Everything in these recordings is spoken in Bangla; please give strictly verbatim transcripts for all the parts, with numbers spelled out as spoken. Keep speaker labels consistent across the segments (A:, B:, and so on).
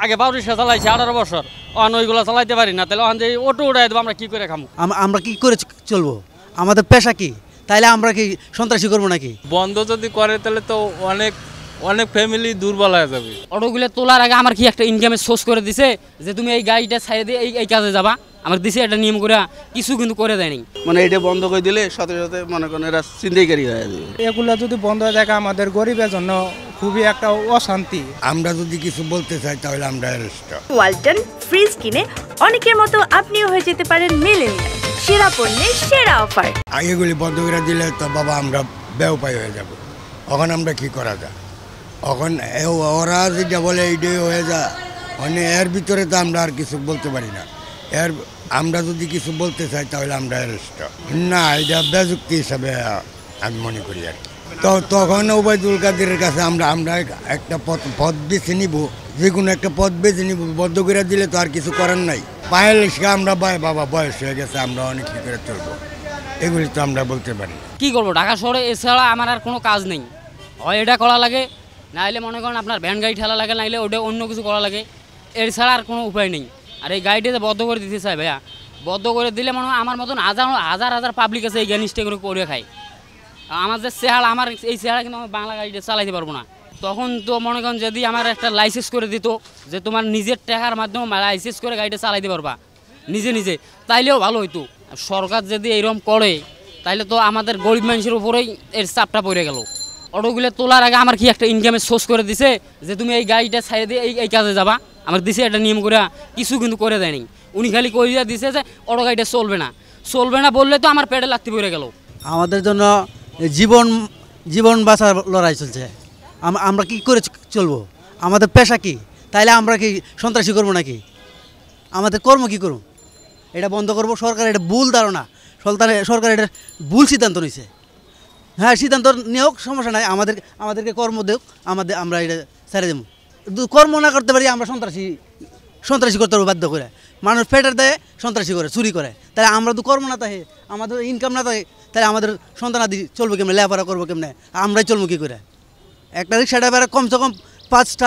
A: আগে বারো রিক্সা চালাইছি আঠারো বছর অন ওইগুলো চালাইতে পারি না, তাহলে ওখান থেকে অটো উঠাই দেবো, আমরা কি করে খামো?
B: আমরা কি করে চলবো? আমাদের পেশা কি? তাইলে আমরা কি সন্ত্রাসী করবো নাকি?
C: বন্ধ যদি করে তাহলে তো অনেক অনেক ফ্যামিলি দুর্বল হয়ে যাবে।
A: অটোগুলো তোলার আগে আমার কি একটা ইনকামের সোর্স করে দিছে যে তুমি এই গাড়িটা ছাড়িয়ে দিয়ে এই এই কাজে যাবা, আমার দিছে একটা নিয়ম করে, কিছু কিন্তু করে দেয়নি।
D: মানে এটা বন্ধ করে দিলে সাথে সাথে মনে করেন এরা ছিনতাইকারী হয়ে যাবে।
E: এগুলো যদি বন্ধ হয়ে যায় আমাদের গরিবের জন্য খুবই একটা অশান্তি।
F: আমরা যদি কিছু বলতে চাই তাহলে আমরা অ্যারেস্ট।
G: ওয়ালটন ফ্রিজ কিনে অনেকের মতো আপনিও হয়ে যেতে পারেন মিলেনিয়াল, সেরা পণ্যের সেরা অফার।
F: এগুলি বন্ধ করে দিলে তো বাবা আমরা বেউপায় হয়ে যাব। এখন আমরা কি করা যায়? এখন ওরা যেটা বলে এইটাই হয়ে যায়, মানে এর ভিতরে তো আমরা আর কিছু বলতে পারি না। এর আমরা যদি কিছু বলতে চাই তাহলে আমরা অ্যারেস্ট। না, এটা বেযুক্তি হিসাবে আমি মনে করি আর কি। তো তখন ওবায়দুল কাদেরের কাছে আমরা আমরা একটা পথ পথ বেছে নিব, যে কোনো একটা পথ বেছে নিব। বন্ধ করে দিলে তো আর কিছু করার নাই। পায়ের লিখে আমরা বয় বাবা বয়স হয়ে গেছে, আমরা অনেক কী করে চলবো, এগুলি তো আমরা বলতে পারি।
A: কি করবো, ঢাকা শহরে এছাড়া আমার আর কোনো কাজ নেই। হয় এটা করা লাগে, নাইলে মনে করেন আপনার ভ্যান গাড়ি ঠেলা লাগে, নাইলে ওটা অন্য কিছু করা লাগে, এর ছাড়া আর কোনো উপায় নেই। আর এই গাড়িটাতে বদ্ধ করে দিতে চাই ভাইয়া, বদ্ধ করে দিলে মনে হয় আমার মতন হাজার হাজার হাজার পাবলিক আছে এই জ্ঞানিসটা করে করে খায়। আমাদের চেহারা, আমার এই চেহারা কিন্তু আমি বাংলা গাড়িটা চালাইতে পারবো না। তখন তো মনে করেন যদি আমার একটা লাইসেন্স করে দিত যে তোমার নিজের টাকার মাধ্যমে লাইসেন্স করে গাড়িটা চালাইতে পারবা নিজে নিজে, তাইলেও ভালো হইতো। সরকার যদি এইরকম করে তাইলে তো আমাদের গরিব মানুষের উপরেই এর চাপটা পড়ে গেল। অটোগুলো তোলার আগে আমার কি একটা ইনকামের সোর্স করে দিছে যে তুমি এই গাড়িটা ছাড়িয়ে দিয়ে এই এই কাজে যাবা, আমার দিছে একটা নিয়ম করে, কিছু কিন্তু করে দেয়নি। উনি খালি কইয়া দিছে যে অটো গাড়িটা চলবে না, চলবে না বললে তো আমার পেটে লাগতে পড়ে গেল।
B: আমাদের জন্য জীবন জীবন বাঁচার লড়াই চলছে। আমরা কি করে চলবো? আমাদের পেশা কি? তাইলে আমরা কি সন্ত্রাসী করবো নাকি? আমাদের কর্ম কি করব? এটা বন্ধ করবো। সরকার এটা ভুল ধারণা, সরকার সরকার এটা ভুল সিদ্ধান্ত নিয়েছে। হ্যাঁ, সিদ্ধান্ত নেওক, সমস্যা নাই, আমাদের আমাদেরকে কর্ম দেওক, আমাদের আমরা এটা ছেড়ে দেবো। কর্ম না করতে পারি আমরা সন্ত্রাসী সন্ত্রাসী করতে পারবো বাধ্য করে। মানুষ পেটের দেয় সন্ত্রাসী করে, চুরি করে। তাহলে আমরা তো কর্ম না থাকে, আমাদের ইনকাম না থাকে, তাহলে আমাদের সন্তানাদি চলবে কেমনে, লেখাপড়া করবো কেমনে, আমরাই চলবো কী করে? একটা রিক্সা ড্রাইভার কমসে কম পাঁচটা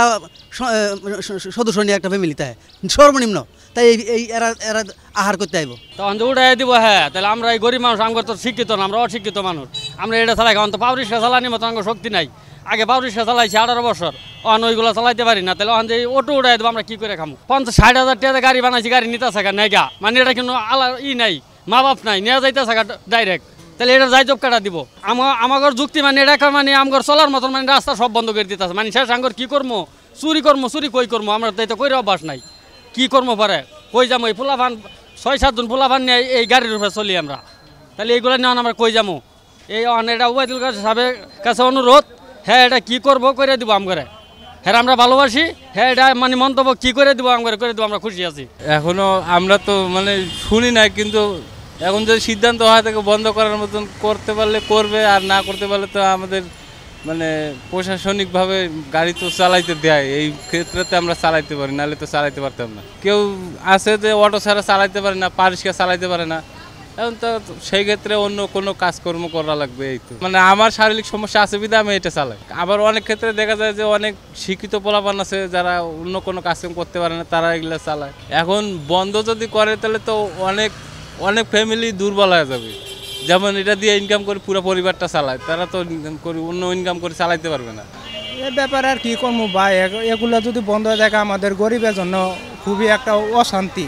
B: সদস্য নিয়ে একটা ফ্যামিলি, তাই সর্বনিম্ন, তাই এই এরা এরা আহার করতে আইব।
A: তখন তো উঠাই দিব। হ্যাঁ, তাহলে আমরা এই গরিব মানুষ, আমরা তো শিক্ষিত না, আমরা অশিক্ষিত মানুষ, আমরা এটা চালাই কারণ তো পাও রিক্সা চালানির মতো আমার শক্তি নাই। আগে বারো রিক্সা চালাইছি আঠারো বছর অন ওইগুলো চালাইতে পারি না, তাহলে ওখান থেকে অটো উঠাই দেবো, আমরা কি করে খামো? পঞ্চাশ ষাট হাজার টাকা গাড়ি বানাইছি, গাড়ি নিতে থাকা নাই গা, মানে এটা কিন্তু আলা ই নাই, মা বাপ নাই, নেওয়া যাইতে থাকা ডাইরেক্ট, তাহলে এটা যাই জব কাটা দিব। আমার আমার যুক্তি মানে এটা মানে আমার চলার মতন মানে রাস্তা সব বন্ধ করে দিতে আছে, মানে শেষ আঙ্গর কী করবো? চুরি করবো, চুরি কই করবো? আমরা তাই তো কইরে অভ্যাস নাই, কী করবো পারে কই যাবো? এই ফুলাফান ছয় সাতজন ফুলাফান নিয়ে এই গাড়ির উপরে চলি আমরা, তাহলে এইগুলো নেওয়া আমরা কই যাবো? এই এটা ওবায়দুল সাহেবের কাছে অনুরোধ, হ্যাঁ এটা কী করবো করে দিব আমগরে, হ্যাঁ আমরা ভালোবাসি, হ্যাঁ এটা মানে মন্তব্য কী করে দিব আমগরে করে দেবো, আমরা খুশি আছি।
C: এখনও আমরা তো মানে শুনি না, কিন্তু এখন যদি সিদ্ধান্ত হয় তাকে বন্ধ করার মতন করতে পারলে করবে, আর না করতে পারলে তো আমাদের মানে প্রশাসনিকভাবে গাড়ি তো চালাইতে দেয়, এই ক্ষেত্রেতে আমরা চালাইতে পারি, নাহলে তো চালাইতে পারতাম না। কেউ আছে যে অটো ছাড়া চালাইতে পারে না, পা রিক্সা চালাইতে পারে না, এখন তো সেই ক্ষেত্রে অন্য কোনো কাজকর্ম করা লাগবে। এই তো মানে আমার শারীরিক সমস্যা আছে বিধা আমি এটা চালাই। আবার অনেক ক্ষেত্রে দেখা যায় যে অনেক শিক্ষিত পোলাপান আছে যারা অন্য কোনো কাজকর্ম করতে পারে না, তারা এগুলো চালায়। এখন বন্ধ যদি করে তাহলে তো অনেক অনেক ফ্যামিলি দুর্বল হয়ে যাবে। যেমন এটা দিয়ে ইনকাম করে পুরো পরিবারটা চালায়, তারা তো ইনকাম করে অন্য ইনকাম করে চালাইতে পারবে না।
E: এ ব্যাপারে আর কী করবো ভাই, এগুলো যদি বন্ধ হয়ে যায় আমাদের গরিবের জন্য খুবই একটা অশান্তি।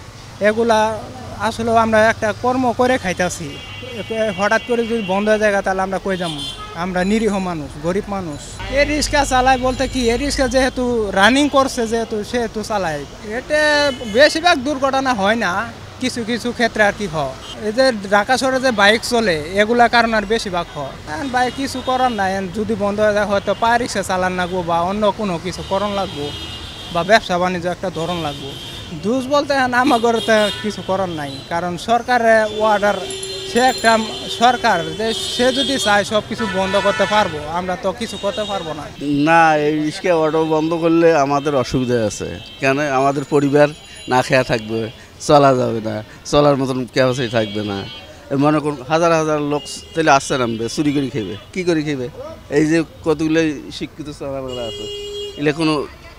E: এগুলা আসলে আমরা একটা কর্ম করে খাইতেছি, হঠাৎ করে যদি বন্ধ হয়ে যায় তাহলে আমরা কই যাবো? আমরা নিরীহ মানুষ, গরিব মানুষ। এ রিক্সা চালায় বলতে কি, এ রিক্সা যেহেতু রানিং করছে যেহেতু সেহেতু চালায়, এটা বেশিরভাগ দুর্ঘটনা হয় না, কিছু কিছু ক্ষেত্রে আর কি হয়। এই যে ঢাকা শহরে যে বাইক চলে এগুলা কারণ আর বেশিরভাগ হয়। এখন বাইক কিছু করার নাই, যদি বন্ধ হয়ে যায় হয়তো পা রিক্সা চালান লাগবো বা অন্য কোনো কিছু করণ লাগবো, বা ব্যবসা বাণিজ্য একটা ধরন লাগবো। দোষ বলতে আমার ঘরে কিছু করার নাই, কারণ সরকারের অর্ডার, সে একটা সরকার, যে সে যদি চায় সব কিছু বন্ধ করতে পারবো, আমরা তো কিছু করতে পারবো না।
D: না, এই রিক্সা অটো বন্ধ করলে আমাদের অসুবিধা আছে, কেন আমাদের পরিবার না খেয়া থাকবে, চলা যাবে না, চলার মতন ক্যাপাসিটি থাকবে না। মনে করুন হাজার হাজার লোক তাহলে আসছে নামবে, চুরি করে খেবে, কী করে খেবে? এই যে কতগুলো শিক্ষিত চালাবেলা আছে, এগুলো কোনো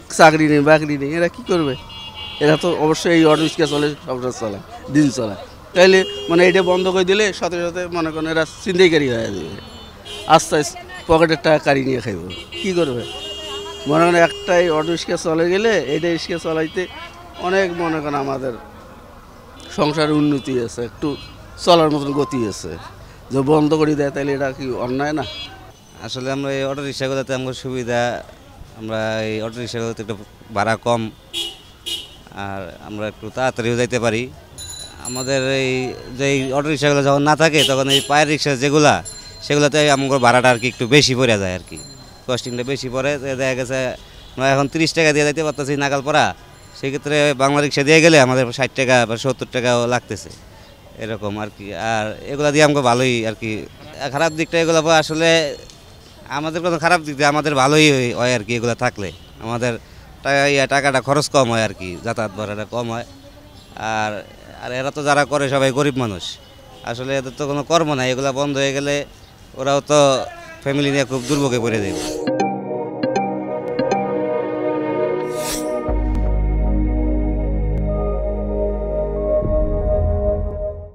D: চাকরি নেই বাকরি নেই, এরা কি করবে? এরা তো অবশ্যই এই অটো রিক্সা চলে, সংসার চালায়, দিন চালায়। তাইলে মানে এটা বন্ধ করে দিলে সাথে সাথে মনে করেন এরা ছিনতাইকারী হয়ে যাবে, আস্তে আস্তে পকেটের টাকা কারি নিয়ে খাইব, কী করবে? মনে করেন একটাই অটো রিক্সা চলে গেলে এইটা রিক্সা চলাইতে অনেক মনে করেন আমাদের সংসারের উন্নতি আছে, একটু চলার মতন গতি আছে। যে বন্ধ করে দেয় তাহলে এটা কি অন্যায় না?
H: আসলে আমরা এই অটো রিক্সাগুলোতে আমার সুবিধা, আমরা এই অটো রিক্সাগুলোতে একটু ভাড়া কম, আর আমরা একটু তাড়াতাড়িও যাইতে পারি। আমাদের এই যে অটো রিক্সাগুলো যখন না থাকে তখন এই পায়ের রিক্সা যেগুলা সেগুলোতে আমার ভাড়াটা আর কি একটু বেশি পড়ে যায় আর কি, কস্টিংটা বেশি পড়ে। দেখা গেছে আমরা এখন তিরিশ টাকা দিয়ে যাইতে পারতেছি নাগালপাড়া, সেক্ষেত্রে বাংলা রিক্সা দিয়ে গেলে আমাদের ষাট টাকা বা সত্তর টাকাও লাগতেছে এরকম আর কি। আর এগুলা দিয়ে আমাকে ভালোই আর কি, খারাপ দিকটা এগুলো আসলে আমাদের কোনো খারাপ দিক দিয়ে আমাদের ভালোই হয় আর কি। এগুলো থাকলে আমাদের টাকা ইয়া টাকাটা খরচ কম হয় আর কি, যাতায়াত ভাড়াটা কম হয়। আর আর এরা তো যারা করে সবাই গরিব মানুষ, আসলে এদের তো কোনো কর্ম নাই। এগুলো বন্ধ হয়ে গেলে ওরাও তো ফ্যামিলি নিয়ে খুব দুর্ভোগে পড়ে যাবে।